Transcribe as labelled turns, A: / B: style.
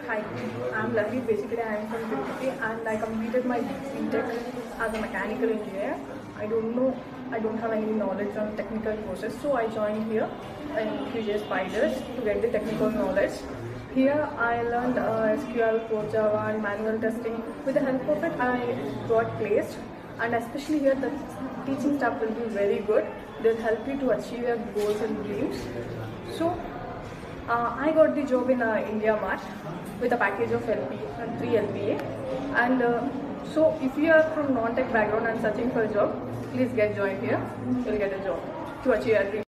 A: Hi, I'm Lahari. Basically, I am from Tirupati and I completed my B.Tech as a mechanical engineer. I don't have any knowledge on technical courses, so I joined here in Qspiders to get the technical knowledge. Here I learned SQL, Code, Java and manual testing. With the help of it, I got placed, and especially here the teaching staff will be very good. They'll help you to achieve your goals and dreams. So I got the job in India Mart with a package of 3 LPA, and so if you are from non-tech background and searching for a job, please get joined here. You'll get a job to achieve your dream.